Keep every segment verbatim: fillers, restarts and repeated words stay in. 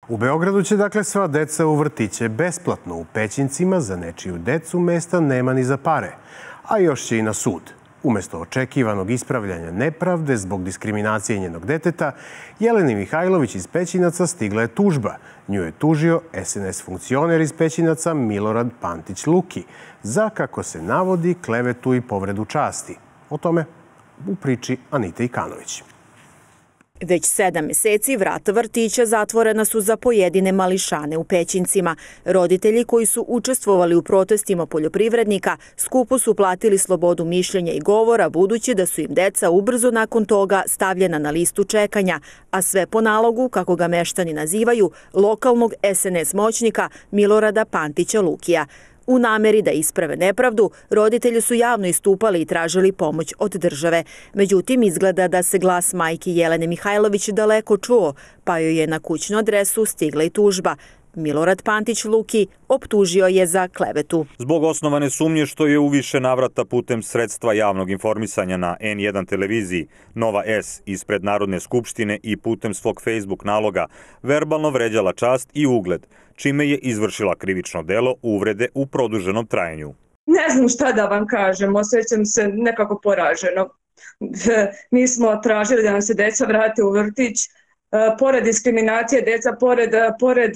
U Beogradu će dakle sva deca u vrtiće besplatno. U Pećincima za nečiju decu mesta nema ni za pare, a još će i na sud. Umesto očekivanog ispravljanja nepravde zbog diskriminacije njenog deteta, Jeleni Mihajlović iz Pećinaca stigla je tužba. Nju je tužio es en es funkcioner iz Pećinaca Milorad Pantić Luki za, kako se navodi, klevetu i povredu časti. O tome u priči Anite Ikanović. Već sedam meseci vrata vrtića zatvorena su za pojedine mališane u Pećincima. Roditelji koji su učestvovali u protestima poljoprivrednika skupo su platili slobodu mišljenja i govora, budući da su im deca ubrzo nakon toga stavljena na listu čekanja, a sve po nalogu, kako ga meštani nazivaju, lokalnog es en es moćnika Milorada Pantića Lukija. U nameri da isprave nepravdu, roditelji su javno istupali i tražili pomoć od države. Međutim, izgleda da se glas majke Jelene Mihajlović daleko čuo, pa joj je na kućnu adresu stigla i tužba. Milorad Pantić Luki optužio je za klevetu. Zbog osnovane sumnje što je u više navrata putem sredstva javnog informisanja na en jedan televiziji Nova S ispred Narodne skupštine i putem svog Facebook naloga verbalno vređala čast i ugled, čime je izvršila krivično delo uvrede u produženom trajanju. Ne znam šta da vam kažem, osjećam se nekako poraženo. Mi smo tražili da nam se deca vrate u vrtić. Pored diskriminacije deca, pored, pored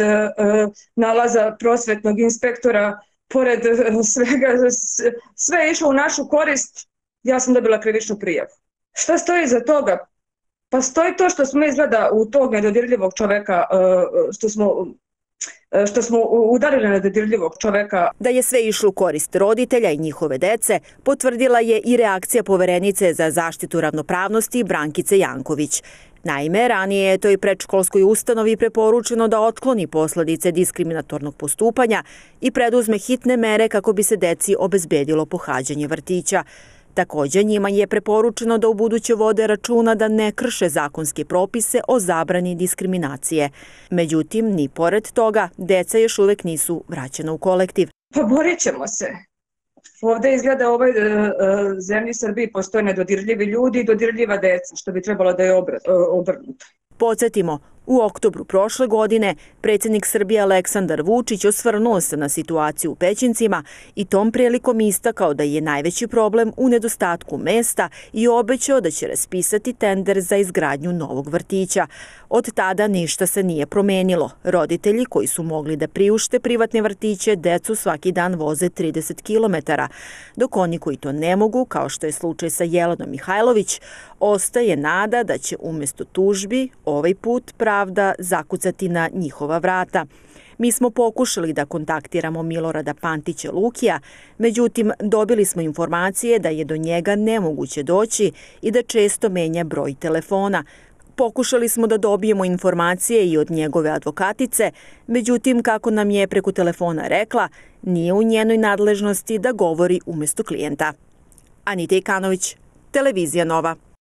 nalaza prosvetnog inspektora, pored svega, sve je išlo u našu korist, ja sam dobila krivičnu prijavu. Šta stoji iza toga? Pa stoji to što smo izgleda u tog nedodirljivog čoveka, što smo što smo udarili na nedodirljivog čoveka. Da je sve išlo u korist roditelja i njihove dece, potvrdila je i reakcija poverenice za zaštitu ravnopravnosti Brankice Janković. Naime, ranije je toj predškolskoj ustanovi preporučeno da otkloni posledice diskriminatornog postupanja i preduzme hitne mere kako bi se deci obezbedilo pohađanje vrtića. Također, njima je preporučeno da ubuduće vode računa da ne krše zakonske propise o zabrani diskriminacije. Međutim, ni pored toga, deca još uvek nisu vraćena u kolektiv. Pa borit ćemo se. Ovde izgleda u ovoj e, zemlji Srbiji postoje nedodirljivi ljudi i dodirljiva deca, što bi trebalo da je obrnuto. Podsjetimo, u oktobru prošle godine predsjednik Srbije Aleksandar Vučić osvrnuo se na situaciju u Pećincima i tom prilikom istakao da je najveći problem u nedostatku mesta i obećao da će raspisati tender za izgradnju novog vrtića. Od tada ništa se nije promenilo. Roditelji koji su mogli da priušte privatne vrtiće decu svaki dan voze trideset kilometara, dok oni koji to ne mogu, kao što je slučaj sa Jelenom Mihajlović, ostaje nada da će umjesto tužbi ovaj put pravda zakucati na njihova vrata. Mi smo pokušali da kontaktiramo Milorada Pantića Lukija, međutim dobili smo informacije da je do njega nemoguće doći i da često menja broj telefona. Pokušali smo da dobijemo informacije i od njegove advokatice, međutim, kako nam je preko telefona rekla, nije u njenoj nadležnosti da govori umjesto klijenta. Anita Ikanović, Televizija Nova.